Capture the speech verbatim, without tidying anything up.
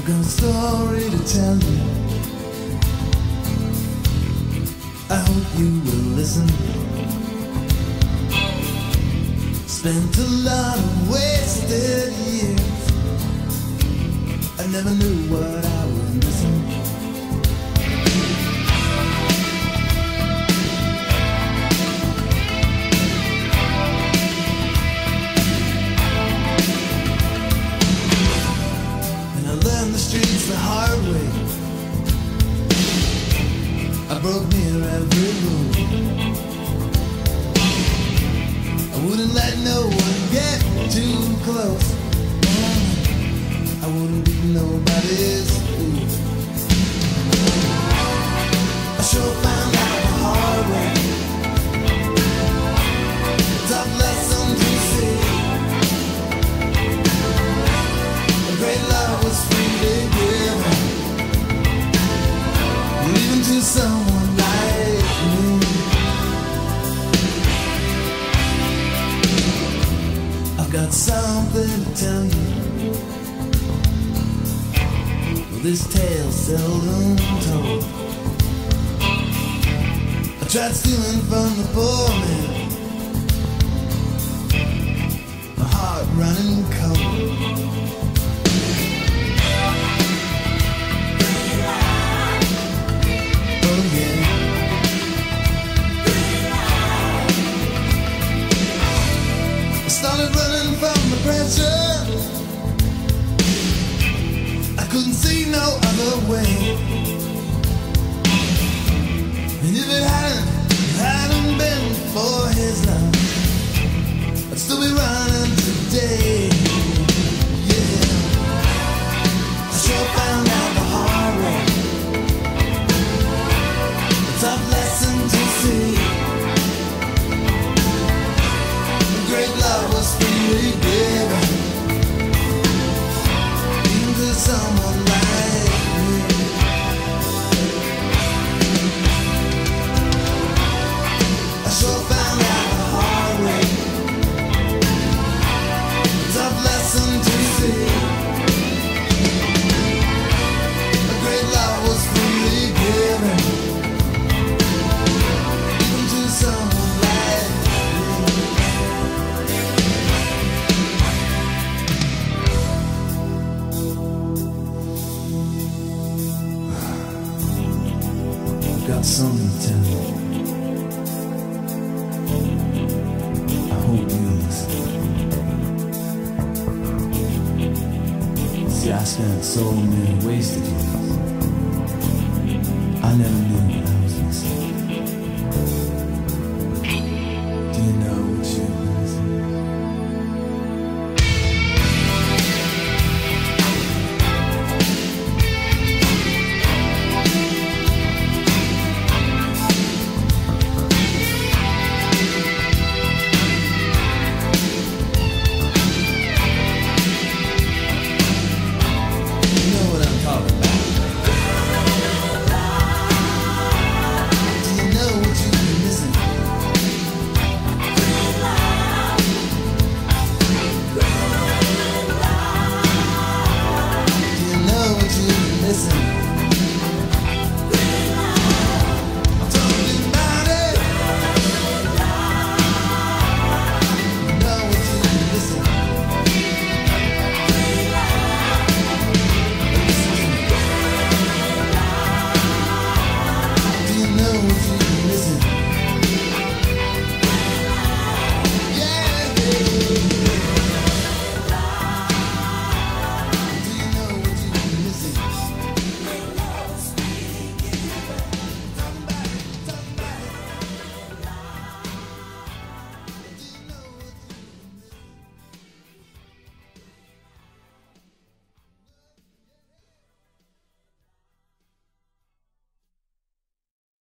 I've got a story to tell you. I hope you will listen. Spent a lot of wasted years. I never knew what I was missing. And I learned the streets the hard way. I broke near every rule. I wouldn't let no one get too close. I wouldn't be nobody's fool. I sure found out the hard way. Tough lesson to see. A great love was freely given, even to someone like me. I've got something to tell you. Well, this tale's seldom told. I tried stealing from the poor man, my heart running cold. Started running from the pressure. I couldn't see no other way. And if it hadn't, hadn't been for his love, I'd still be running today. Yeah, I sure found out the hard way. A tough lesson to see. Great love was freely given, even to someone like me. I sure found out the hard way. A tough lesson to see. A great love was freely given, even to someone like me. Got something to tell you. I hope you listen. See, I spent so many wasted years. I never knew